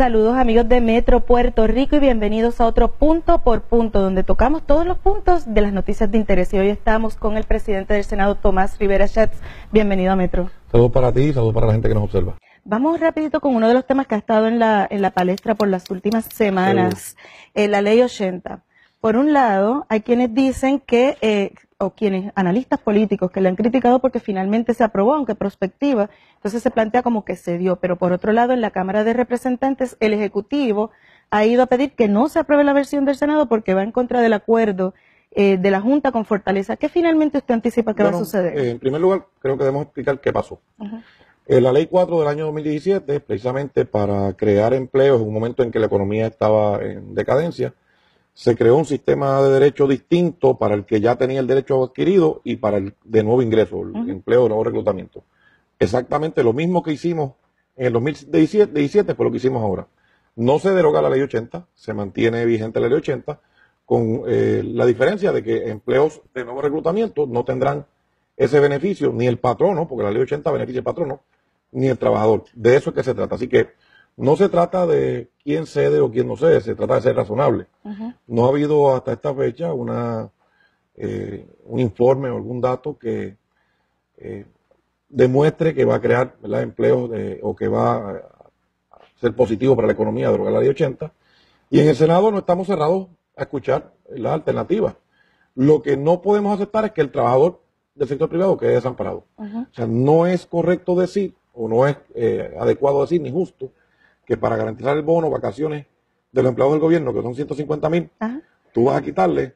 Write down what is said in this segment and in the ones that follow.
Saludos amigos de Metro Puerto Rico y bienvenidos a otro Punto por Punto, donde tocamos todos los puntos de las noticias de interés. Y hoy estamos con el presidente del Senado, Tomás Rivera Schatz. Bienvenido a Metro. Saludos para ti y saludos para la gente que nos observa. Vamos rapidito con uno de los temas que ha estado en la palestra por las últimas semanas, la Ley 80. Por un lado, hay quienes dicen que, o quienes, analistas políticos, que le han criticado porque finalmente se aprobó, aunque prospectiva, entonces se plantea como que se dio. Pero por otro lado, en la Cámara de Representantes, el Ejecutivo ha ido a pedir que no se apruebe la versión del Senado porque va en contra del acuerdo de la Junta con Fortaleza. ¿Qué finalmente usted anticipa que va a suceder? En primer lugar, creo que debemos explicar qué pasó. La Ley 4 del año 2017, precisamente para crear empleos en un momento en que la economía estaba en decadencia, se creó un sistema de derecho distinto para el que ya tenía el derecho adquirido y para el de nuevo ingreso, el empleo de nuevo reclutamiento. Exactamente lo mismo que hicimos en el 2017 fue lo que hicimos ahora. No se deroga la Ley 80, se mantiene vigente la Ley 80, con la diferencia de que empleos de nuevo reclutamiento no tendrán ese beneficio, ni el patrono, porque la Ley 80 beneficia al patrono, ni el trabajador. De eso es que se trata. Así que no se trata de quién cede o quién no cede, se trata de ser razonable. No ha habido hasta esta fecha un informe o algún dato que demuestre que va a crear, ¿verdad?, empleos o que va a ser positivo para la economía derogar la Ley 80. Y en el Senado no estamos cerrados a escuchar las alternativas. Lo que no podemos aceptar es que el trabajador del sector privado quede desamparado. O sea, no es correcto decir, o no es adecuado decir, ni justo, que para garantizar el bono, vacaciones de los empleados del gobierno, que son 150,000, tú vas a quitarle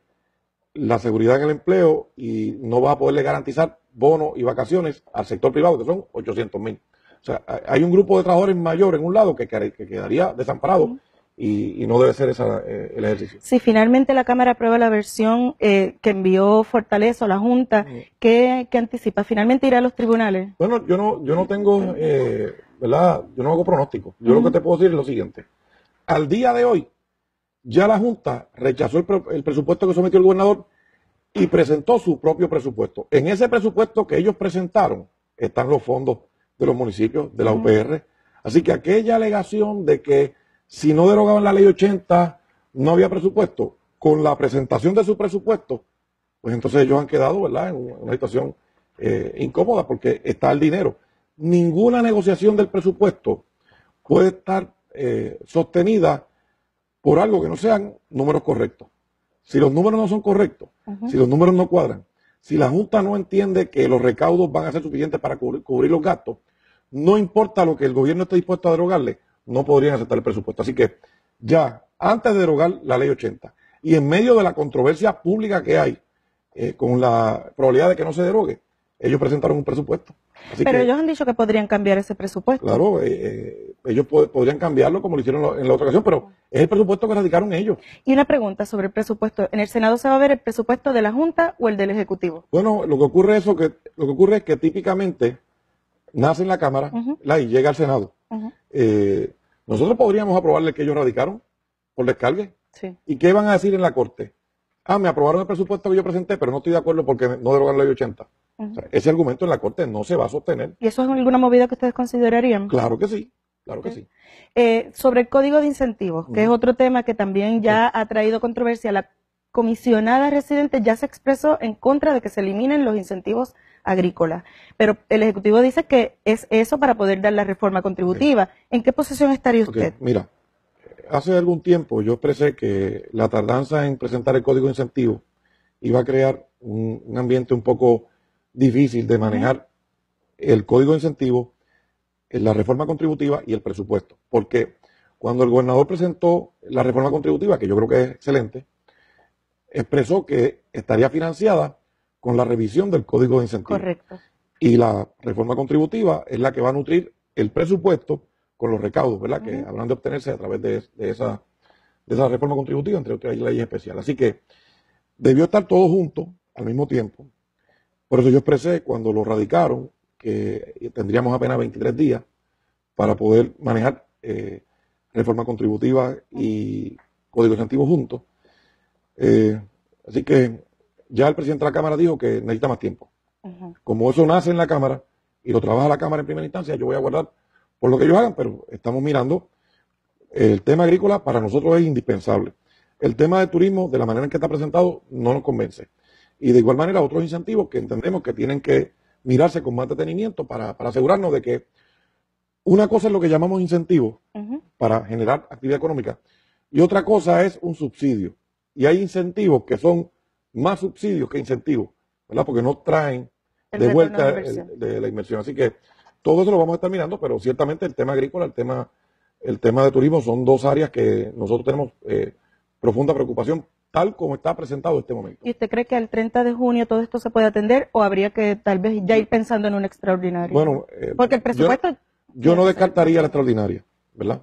la seguridad en el empleo y no vas a poderle garantizar bono y vacaciones al sector privado, que son 800,000. O sea, hay un grupo de trabajadores mayor en un lado que quedaría desamparado y no debe ser el ejercicio. Si finalmente la Cámara aprueba la versión que envió Fortaleza o la Junta, ¿qué anticipa? ¿Finalmente irá a los tribunales? Bueno, yo no tengo, ¿verdad? Yo no hago pronóstico. Yo lo que te puedo decir es lo siguiente. Al día de hoy, ya la Junta rechazó el presupuesto que sometió el gobernador y presentó su propio presupuesto. En ese presupuesto que ellos presentaron están los fondos de los municipios, de la UPR. Así que aquella alegación de que si no derogaban la Ley 80 no había presupuesto, con la presentación de su presupuesto, pues entonces ellos han quedado, ¿verdad?, en una situación incómoda porque está el dinero. Ninguna negociación del presupuesto puede estar sostenida por algo que no sean números correctos. Si los números no son correctos, si los números no cuadran, si la Junta no entiende que los recaudos van a ser suficientes para cubrir los gastos, no importa lo que el gobierno esté dispuesto a derogarle, no podrían aceptar el presupuesto. Así que ya, antes de derogar la Ley 80 y en medio de la controversia pública que hay con la probabilidad de que no se derogue, ellos presentaron un presupuesto. Pero ellos han dicho que podrían cambiar ese presupuesto. Claro, ellos podrían cambiarlo como lo hicieron en la otra ocasión, pero es el presupuesto que radicaron ellos. Y una pregunta sobre el presupuesto. ¿En el Senado se va a ver el presupuesto de la Junta o el del Ejecutivo? Bueno, lo que ocurre es que típicamente nace en la Cámara y llega al Senado. Nosotros podríamos aprobarle que ellos radicaron por descargue. Sí. ¿Y qué van a decir en la Corte? Me aprobaron el presupuesto que yo presenté, pero no estoy de acuerdo porque no derogan la Ley 80. O sea, ese argumento en la Corte no se va a sostener. ¿Y eso es alguna movida que ustedes considerarían? Claro que sí, claro que sí. Sobre el Código de Incentivos, que es otro tema que también ya ha traído controversia, la comisionada residente ya se expresó en contra de que se eliminen los incentivos agrícolas, pero el Ejecutivo dice que es eso para poder dar la reforma contributiva. ¿En qué posición estaría usted? Mira, hace algún tiempo yo expresé que la tardanza en presentar el Código de Incentivos iba a crear un ambiente un poco difícil de manejar el Código de Incentivos, la reforma contributiva y el presupuesto. Porque cuando el gobernador presentó la reforma contributiva, que yo creo que es excelente, expresó que estaría financiada con la revisión del Código de Incentivos. Correcto. Y la reforma contributiva es la que va a nutrir el presupuesto con los recaudos, ¿verdad?, que habrán de obtenerse a través de esa reforma contributiva, entre otras leyes especiales. Así que debió estar todo junto al mismo tiempo. Por eso yo expresé cuando lo radicaron que tendríamos apenas 23 días para poder manejar reforma contributiva y Código de Incentivos juntos. Así que ya el presidente de la Cámara dijo que necesita más tiempo. Como eso nace en la Cámara y lo trabaja la Cámara en primera instancia, yo voy a guardar por lo que ellos hagan, pero estamos mirando El tema agrícola para nosotros es indispensable. El tema de turismo, de la manera en que está presentado, no nos convence. Y de igual manera, otros incentivos que entendemos que tienen que mirarse con más detenimiento para asegurarnos de que una cosa es lo que llamamos incentivos para generar actividad económica y otra cosa es un subsidio. Y hay incentivos que son más subsidios que incentivos, ¿verdad? Porque no traen de vuelta de la inversión. Así que todo eso lo vamos a estar mirando, pero ciertamente el tema agrícola, el tema de turismo son dos áreas que nosotros tenemos profunda preocupación, tal como está presentado en este momento. ¿Y usted cree que al 30 de junio todo esto se puede atender o habría que tal vez ya ir pensando en un extraordinario? Bueno, porque el presupuesto... Yo no descartaría la extraordinaria, ¿verdad?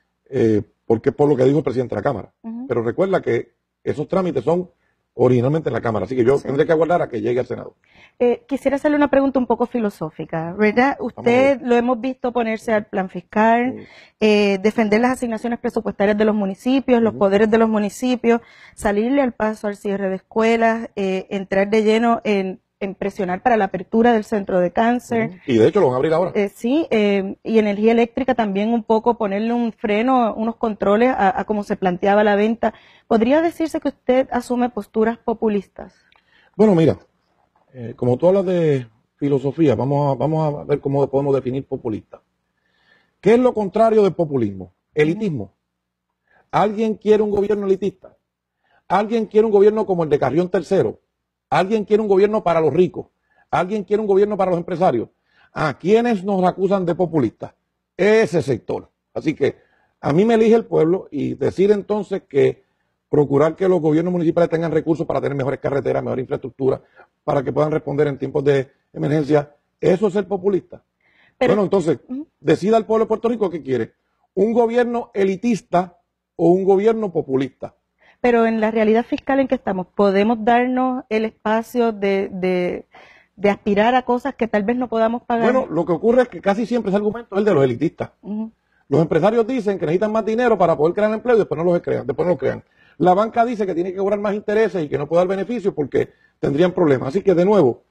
Porque por lo que dijo el presidente de la Cámara. Pero recuerda que esos trámites son originalmente en la Cámara, así que yo tendré que aguardar a que llegue al Senado. Quisiera hacerle una pregunta un poco filosófica, ¿verdad? Usted lo hemos visto ponerse al plan fiscal, defender las asignaciones presupuestarias de los municipios, los poderes de los municipios, salirle al paso al cierre de escuelas, entrar de lleno en presionar para la apertura del centro de cáncer. Y de hecho lo van a abrir ahora. Sí, y energía eléctrica también un poco ponerle un freno, unos controles a cómo se planteaba la venta. ¿Podría decirse que usted asume posturas populistas? Bueno, mira, como tú hablas de filosofía, vamos a ver cómo podemos definir populista. ¿Qué es lo contrario del populismo? Elitismo. ¿Alguien quiere un gobierno elitista? ¿Alguien quiere un gobierno como el de Carrión III? ¿Alguien quiere un gobierno para los ricos? ¿Alguien quiere un gobierno para los empresarios? ¿A quiénes nos acusan de populistas? Ese sector. Así que a mí me elige el pueblo y decir entonces que procurar que los gobiernos municipales tengan recursos para tener mejores carreteras, mejor infraestructura, para que puedan responder en tiempos de emergencia, eso es ser populista. Pero, bueno, entonces, decida el pueblo de Puerto Rico qué quiere, un gobierno elitista o un gobierno populista. Pero en la realidad fiscal en que estamos, ¿podemos darnos el espacio de aspirar a cosas que tal vez no podamos pagar? Bueno, lo que ocurre es que casi siempre ese argumento es el de los elitistas. Los empresarios dicen que necesitan más dinero para poder crear empleo y después no los crean, después no lo crean. La banca dice que tiene que cobrar más intereses y que no puede dar beneficios porque tendrían problemas. Así que, de nuevo,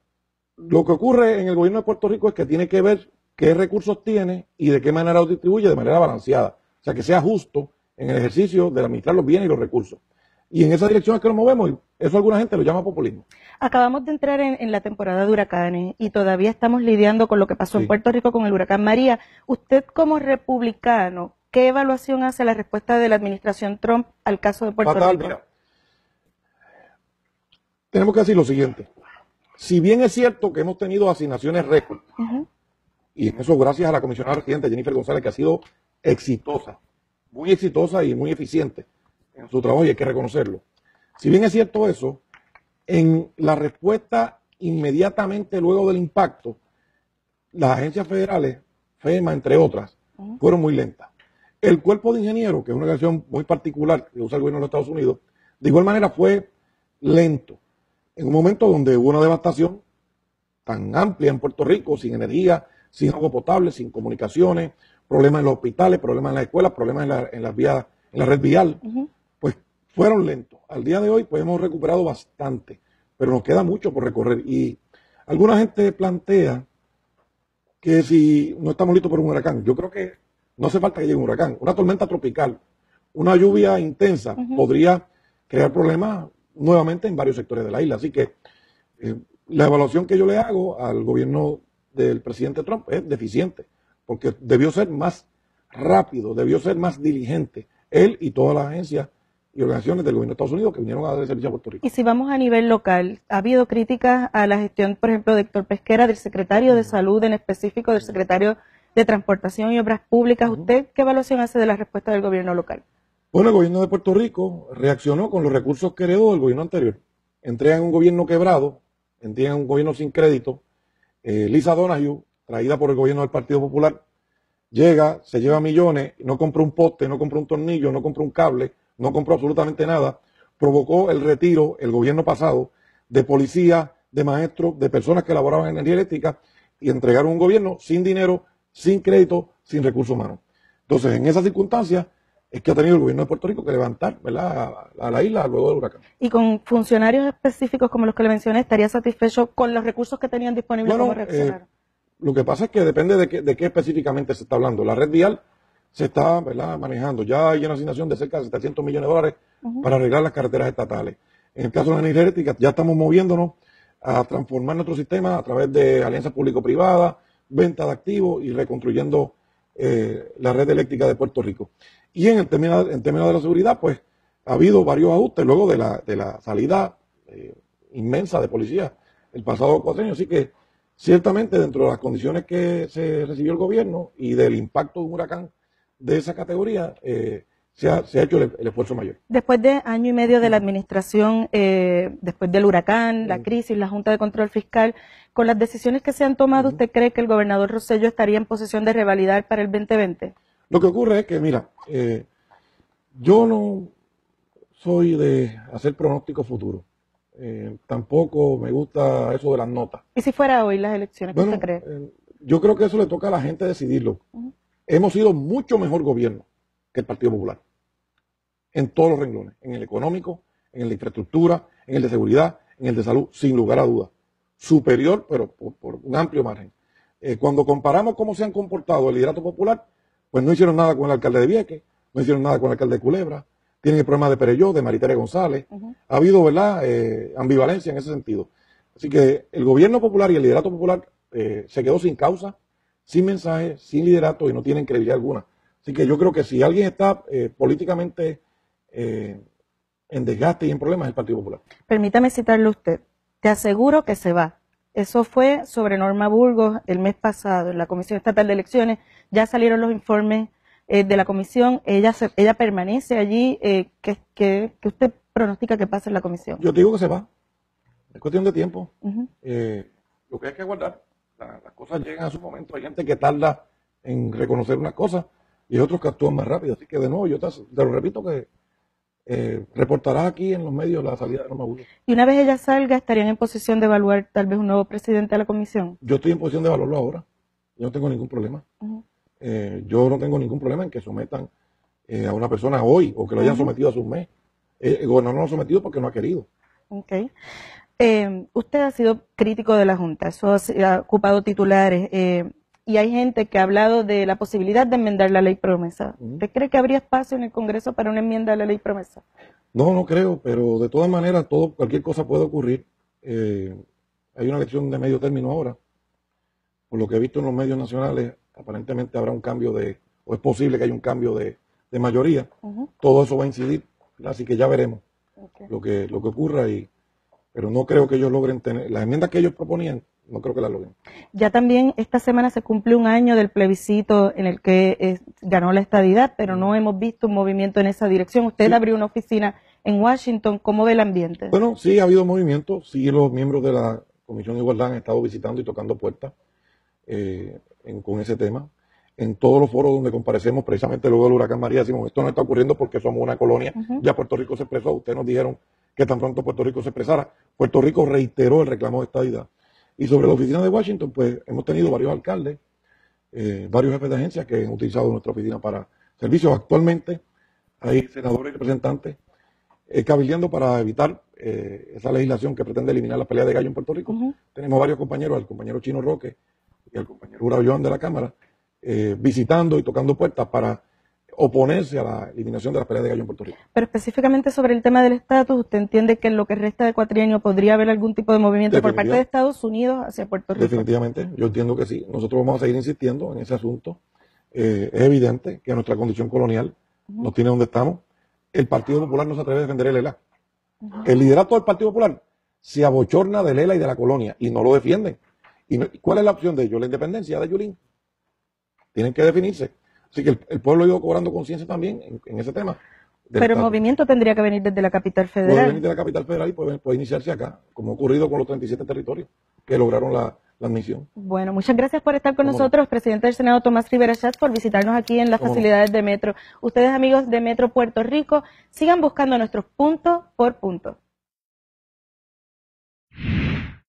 lo que ocurre en el gobierno de Puerto Rico es que tiene que ver qué recursos tiene y de qué manera los distribuye de manera balanceada. O sea, que sea justo en el ejercicio de administrar los bienes y los recursos. Y en esa dirección es que nos movemos, y eso alguna gente lo llama populismo. Acabamos de entrar en la temporada de huracanes y todavía estamos lidiando con lo que pasó en Puerto Rico con el huracán María. Usted como republicano, ¿qué evaluación hace la respuesta de la administración Trump al caso de Puerto Rico? Mira, tenemos que decir lo siguiente. Si bien es cierto que hemos tenido asignaciones récord, y eso gracias a la comisionada residente Jennifer González, que ha sido exitosa, muy exitosa y muy eficiente en su trabajo, y hay que reconocerlo. Si bien es cierto eso, en la respuesta inmediatamente luego del impacto, las agencias federales, FEMA, entre otras, fueron muy lentas. El cuerpo de ingenieros, que es una organización muy particular que usa el gobierno de los Estados Unidos, de igual manera fue lento. En un momento donde hubo una devastación tan amplia en Puerto Rico, sin energía, sin agua potable, sin comunicaciones, problemas en los hospitales, problemas en las escuelas, problemas en las vías, en la red vial, pues fueron lentos. Al día de hoy pues hemos recuperado bastante, pero nos queda mucho por recorrer. Y alguna gente plantea que si no estamos listos por un huracán, yo creo que no hace falta que llegue un huracán. Una tormenta tropical, una lluvia intensa podría crear problemas nuevamente en varios sectores de la isla. Así que la evaluación que yo le hago al gobierno del presidente Trump es deficiente, porque debió ser más rápido, debió ser más diligente, él y todas las agencias y organizaciones del gobierno de Estados Unidos que vinieron a dar servicio a Puerto Rico. Y si vamos a nivel local, ¿ha habido críticas a la gestión, por ejemplo, de Héctor Pesquera, del secretario de Salud en específico, del secretario de Transportación y Obras Públicas? ¿Usted qué evaluación hace de la respuesta del gobierno local? Bueno, el gobierno de Puerto Rico reaccionó con los recursos que heredó del gobierno anterior. Entregan un gobierno quebrado, entregan un gobierno sin crédito. Lisa Donahue, traída por el gobierno del Partido Popular, llega, se lleva millones, no compró un poste, no compró un tornillo, no compró un cable, no compró absolutamente nada. Provocó el retiro, el gobierno pasado, de policías, de maestros, de personas que laboraban en energía eléctrica y entregaron un gobierno sin dinero, sin crédito, sin recursos humanos. Entonces, en esas circunstancias, es que ha tenido el gobierno de Puerto Rico que levantar, ¿verdad?, a la isla luego del huracán. ¿Y con funcionarios específicos como los que le mencioné, estaría satisfecho con los recursos que tenían disponibles? Bueno, ¿cómo reaccionaron? Lo que pasa es que depende de qué específicamente se está hablando. La red vial se está, ¿verdad?, manejando. Ya hay una asignación de cerca de 700 millones de dólares para arreglar las carreteras estatales. En el caso de la energía eléctrica, ya estamos moviéndonos a transformar nuestro sistema a través de alianzas público-privadas, venta de activos y reconstruyendo la red eléctrica de Puerto Rico. Y en términos de la seguridad, pues ha habido varios ajustes luego de la salida inmensa de policía el pasado cuatrienio. Así que ciertamente dentro de las condiciones que se recibió el gobierno y del impacto de un huracán de esa categoría, se ha hecho el esfuerzo mayor. Después de año y medio de la administración, después del huracán, la crisis, la Junta de Control Fiscal, con las decisiones que se han tomado, ¿usted cree que el gobernador Rosselló estaría en posición de revalidar para el 2020? Lo que ocurre es que, mira, yo no soy de hacer pronósticos futuros. Tampoco me gusta eso de las notas. ¿Y si fuera hoy las elecciones, qué usted cree? Yo creo que eso le toca a la gente decidirlo. Hemos sido mucho mejor gobierno que el Partido Popular. En todos los renglones. En el económico, en el de infraestructura, en el de seguridad, en el de salud, sin lugar a dudas. Superior, pero por un amplio margen. Cuando comparamos cómo se han comportado el liderato popular, pues no hicieron nada con el alcalde de Vieques, no hicieron nada con el alcalde de Culebra, tienen el problema de Perelló, de Maritere González. Ha habido, ¿verdad?, ambivalencia en ese sentido. Así que el gobierno popular y el liderato popular se quedó sin causa, sin mensaje, sin liderato y no tienen credibilidad alguna. Así que yo creo que si alguien está políticamente en desgaste y en problemas es el Partido Popular. Permítame citarle usted. Te aseguro que se va. Eso fue sobre Norma Burgos el mes pasado en la Comisión Estatal de Elecciones. Ya salieron los informes de la comisión. Ella permanece allí. ¿Qué usted pronostica que pase en la comisión? Yo digo que se va. Es cuestión de tiempo. Lo que hay que guardar. Las cosas llegan a su momento. Hay gente que tarda en reconocer unas cosas y hay otros que actúan más rápido. Así que de nuevo, yo te lo repito que reportarás aquí en los medios la salida de Norma Burgos. Y una vez ella salga, ¿estarían en posición de evaluar tal vez un nuevo presidente de la comisión? Yo estoy en posición de evaluarlo ahora. Yo no tengo ningún problema. Yo no tengo ningún problema en que sometan a una persona hoy o que lo hayan sometido hace un mes. El gobernador no lo ha sometido porque no ha querido. Okay. Usted ha sido crítico de la Junta, eso ha ocupado titulares, y hay gente que ha hablado de la posibilidad de enmendar la ley promesa. ¿Usted cree que habría espacio en el Congreso para una enmienda a la ley promesa? No, no creo, pero de todas maneras cualquier cosa puede ocurrir. Hay una elección de medio término ahora. Por lo que he visto en los medios nacionales, aparentemente habrá un cambio o es posible que haya un cambio de mayoría. Todo eso va a incidir, así que ya veremos lo que ocurra, pero no creo que ellos logren tener, las enmiendas que ellos proponían, no creo que las logren. Ya también esta semana se cumple un año del plebiscito en el que ganó la estadidad, pero no hemos visto un movimiento en esa dirección. Usted abrió una oficina en Washington, ¿cómo ve el ambiente? Bueno, sí ha habido movimiento, sí los miembros de la Comisión de Igualdad han estado visitando y tocando puertas con ese tema. En todos los foros donde comparecemos, precisamente luego del huracán María, decimos, esto no está ocurriendo porque somos una colonia, ya Puerto Rico se expresó, ustedes nos dijeron que tan pronto Puerto Rico se expresara, Puerto Rico reiteró el reclamo de estadidad. Y sobre la oficina de Washington, pues hemos tenido varios alcaldes, varios jefes de agencias que han utilizado nuestra oficina para servicios. Actualmente hay senadores y representantes cabildeando para evitar esa legislación que pretende eliminar la pelea de gallo en Puerto Rico. Tenemos varios compañeros, al compañero Chino Roque y al compañero Ura Joan de la Cámara, visitando y tocando puertas para oponerse a la eliminación de las peleas de gallo en Puerto Rico. Pero específicamente sobre el tema del estatus, ¿usted entiende que en lo que resta de cuatrienio podría haber algún tipo de movimiento por parte de Estados Unidos hacia Puerto Rico? Definitivamente, yo entiendo que sí. Nosotros vamos a seguir insistiendo en ese asunto. Es evidente que nuestra condición colonial nos tiene donde estamos. El Partido Popular no se atreve a defender el ELA. El liderato del Partido Popular se abochorna del ELA y de la colonia y no lo defienden. ¿Y cuál es la opción de ellos? La independencia de Yulín. Tienen que definirse. Así que el pueblo ha ido cobrando conciencia también en ese tema. Pero el movimiento tendría que venir desde la capital federal. Puede venir de la capital federal y puede iniciarse acá, como ha ocurrido con los 37 territorios que lograron la admisión. Bueno, muchas gracias por estar con nosotros, presidente del Senado Tomás Rivera Schatz, por visitarnos aquí en las facilidades de Metro. Ustedes, amigos de Metro Puerto Rico, sigan buscando nuestros punto por punto.